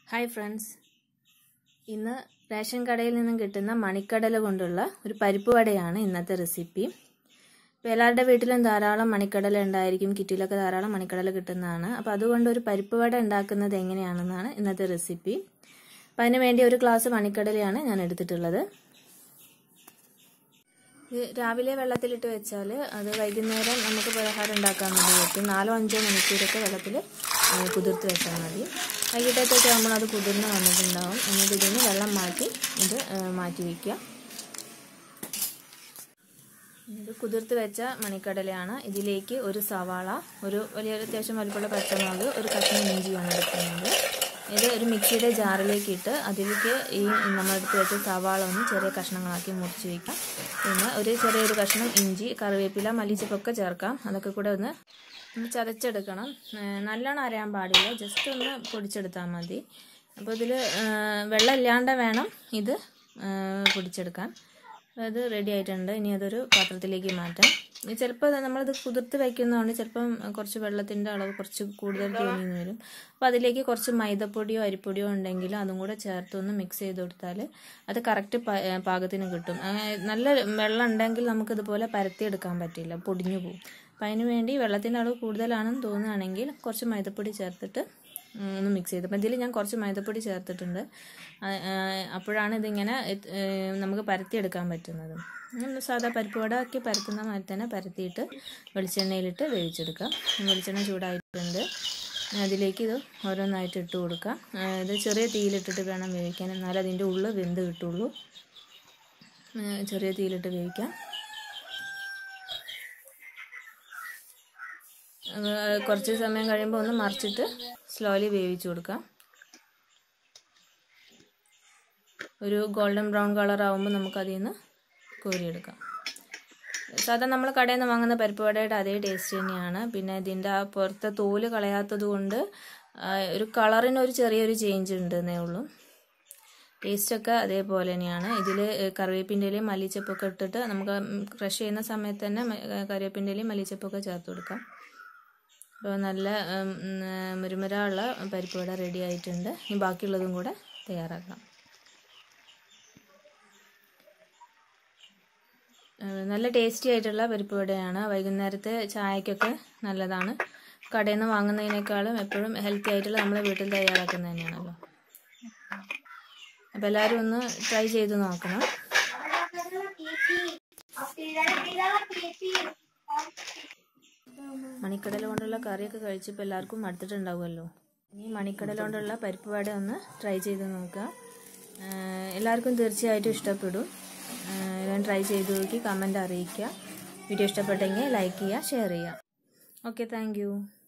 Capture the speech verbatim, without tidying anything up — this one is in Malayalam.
ഹായ് ഫ്രണ്ട്സ്, ഇന്ന് റേഷൻ കടയിൽ നിന്നും കിട്ടുന്ന മണിക്കടല കൊണ്ടുള്ള ഒരു പരിപ്പ് വടയാണ് ഇന്നത്തെ റെസിപ്പി. ഇപ്പോൾ എല്ലാവരുടെ വീട്ടിലും ധാരാളം മണിക്കടല ഉണ്ടായിരിക്കും, കിറ്റിലൊക്കെ ധാരാളം മണിക്കടല കിട്ടുന്നതാണ്. അപ്പോൾ അതുകൊണ്ട് ഒരു പരിപ്പ് വട ഉണ്ടാക്കുന്നത് എങ്ങനെയാണെന്നാണ് ഇന്നത്തെ റെസിപ്പി. അപ്പോൾ അതിന് വേണ്ടി ഒരു ഗ്ലാസ് മണിക്കടലയാണ് ഞാൻ എടുത്തിട്ടുള്ളത്. ഇത് രാവിലെ വെള്ളത്തിലിട്ട് വെച്ചാൽ അത് വൈകുന്നേരം നമുക്ക് പലഹാരം ഉണ്ടാക്കാൻ വേണ്ടി പറ്റും. നാലോ അഞ്ചോ മണിക്കൂറൊക്കെ വെള്ളത്തിൽ കുതിർത്ത് വെച്ചാൽ മതി. വൈകിട്ടത്തേക്ക് ആകുമ്പോൾ അത് കുതിർന്ന് വന്നിട്ടുണ്ടാവും. എന്നിട്ട് ഇതിന് വെള്ളം മാറ്റി ഇത് മാറ്റി വയ്ക്കുക. ഇത് കുതിർത്ത് വെച്ച മണിക്കടലയാണ്. ഇതിലേക്ക് ഒരു സവാള, ഒരു വലിയ അത്യാവശ്യം വലുപ്പമുള്ള പച്ചമുളക്, ഒരു കഷ്ണം ഇഞ്ചിയാണ് എടുക്കുന്നത്. ഇത് ഒരു മിക്സിയുടെ ജാറിലേക്ക് ഇട്ട് അതിലേക്ക് ഈ നമ്മളെടുത്ത് വെച്ച സവാള ഒന്ന് ചെറിയ കഷ്ണങ്ങളാക്കി മുറിച്ച് വയ്ക്കാം. പിന്നെ ഒരു ചെറിയൊരു കഷ്ണം ഇഞ്ചി, കറിവേപ്പില, മല്ലിച്ചപ്പൊക്കെ ചേർക്കാം. അതൊക്കെ കൂടെ ഒന്ന് ഒന്ന് ചതച്ചെടുക്കണം. നല്ലോണം അരയാൻ പാടില്ല, ജസ്റ്റ് ഒന്ന് പൊടിച്ചെടുത്താൽ മതി. അപ്പോൾ ഇതിൽ വെള്ളം ഇല്ലാണ്ട് വേണം ഇത് പൊടിച്ചെടുക്കാൻ. അത് റെഡി ആയിട്ടുണ്ട്. ഇനി അതൊരു പാത്രത്തിലേക്ക് മാറ്റാം. ഇനി ചിലപ്പോൾ നമ്മളിത് കുതിർത്ത് വയ്ക്കുന്നതുകൊണ്ട് ചിലപ്പം കുറച്ച് വെള്ളത്തിൻ്റെ അളവ് കുറച്ച് കൂടുതൽ തോന്നിയെന്ന് വരും. അപ്പോൾ അതിലേക്ക് കുറച്ച് മൈദപ്പൊടിയോ അരിപ്പൊടിയോ ഉണ്ടെങ്കിൽ അതും കൂടെ ചേർത്തൊന്ന് മിക്സ് ചെയ്ത് കൊടുത്താൽ അത് കറക്റ്റ് പാകത്തിന് കിട്ടും. നല്ല വെള്ളം ഉണ്ടെങ്കിൽ നമുക്കിതുപോലെ പരത്തിയെടുക്കാൻ പറ്റില്ല, പൊടിഞ്ഞു പോകും. അപ്പം അതിന് വേണ്ടി വെള്ളത്തിൻ്റെ അളവ് കൂടുതലാണെന്ന് തോന്നുകയാണെങ്കിൽ കുറച്ച് മൈദപ്പൊടി ചേർത്തിട്ട് ഒന്ന് മിക്സ് ചെയ്ത്. അപ്പം ഇതിൽ ഞാൻ കുറച്ച് മൈദപ്പൊടി ചേർത്തിട്ടുണ്ട്. അപ്പോഴാണ് ഇതിങ്ങനെ നമുക്ക് പരത്തിയെടുക്കാൻ പറ്റുന്നത്. സാധാ പരിപ്പ് വടയൊക്കെ പരത്തുന്ന മാതിരി തന്നെ പരത്തിയിട്ട് വെളിച്ചെണ്ണയിലിട്ട് വേവിച്ചെടുക്കാം. വെളിച്ചെണ്ണ ചൂടായിട്ടുണ്ട്. അതിലേക്ക് ഇത് ഓരോന്നായിട്ട് ഇട്ട് കൊടുക്കാം. ഇത് ചെറിയ തീയിലിട്ടിട്ട് വേണം വേവിക്കാൻ, എന്നാലും അതിൻ്റെ ഉള്ളിൽ വെന്ത് കിട്ടുള്ളൂ. ചെറിയ തീയിലിട്ട് വേവിക്കാം. കുറച്ച് സമയം കഴിയുമ്പോൾ ഒന്ന് മറിച്ചിട്ട് സ്ലോലി വേവിച്ചു കൊടുക്കാം. ഒരു ഗോൾഡൻ ബ്രൗൺ കളർ ആകുമ്പോൾ നമുക്കതിൽ നിന്ന് കോരിയെടുക്കാം. സാധാരണ നമ്മൾ കടയിൽ നിന്ന് വാങ്ങുന്ന പരിപ്പ് വടയുടെ അതേ ടേസ്റ്റ് തന്നെയാണ്. പിന്നെ ഇതിൻ്റെ ആ പുറത്തെ തോല് കളയാത്തത് കൊണ്ട് ഒരു കളറിന് ഒരു ചെറിയൊരു ചേഞ്ച് ഉണ്ടെന്നേ ഉള്ളൂ. ടേസ്റ്റൊക്കെ അതേപോലെ തന്നെയാണ്. ഇതിൽ കറിവേപ്പിൻ്റെ ഇലയും മല്ലിച്ചപ്പൊക്കെ ഇട്ടിട്ട് നമുക്ക് ക്രഷ് ചെയ്യുന്ന സമയത്ത് തന്നെ കറിവേപ്പിൻ്റെ ഇലയും മല്ലിച്ചപ്പൊക്കെ ചേർത്ത് കൊടുക്കാം. അപ്പോൾ നല്ല മുരുമുര ഉള്ള പരിപ്പ് വട റെഡി ആയിട്ടുണ്ട്. ഇനി ബാക്കിയുള്ളതും കൂടെ തയ്യാറാക്കാം. നല്ല ടേസ്റ്റി ആയിട്ടുള്ള പരിപ്പ് വടയാണ്. വൈകുന്നേരത്തെ ചായക്കൊക്കെ നല്ലതാണ്. കടയിൽ നിന്ന് വാങ്ങുന്നതിനേക്കാളും എപ്പോഴും ഹെൽത്തി ആയിട്ടുള്ള നമ്മളെ വീട്ടിൽ തയ്യാറാക്കുന്നത് തന്നെയാണല്ലോ. അപ്പോൾ എല്ലാവരും ഒന്ന് ട്രൈ ചെയ്ത് നോക്കണം. മണിക്കടല കൊണ്ടുള്ള കറിയൊക്കെ കഴിച്ചപ്പോൾ എല്ലാവർക്കും മടുത്തിട്ടുണ്ടാവുമല്ലോ. ഇനി മണിക്കടല കൊണ്ടുള്ള പരിപ്പ് വട ഒന്ന് ട്രൈ ചെയ്ത് നോക്കുക. എല്ലാവർക്കും തീർച്ചയായിട്ടും ഇഷ്ടപ്പെടും. ഞാൻ ട്രൈ ചെയ്ത് നോക്കി കമൻറ്റ് അറിയിക്കുക. വീഡിയോ ഇഷ്ടപ്പെട്ടെങ്കിൽ ലൈക്ക് ചെയ്യുക, ഷെയർ ചെയ്യുക. Okay, thank U.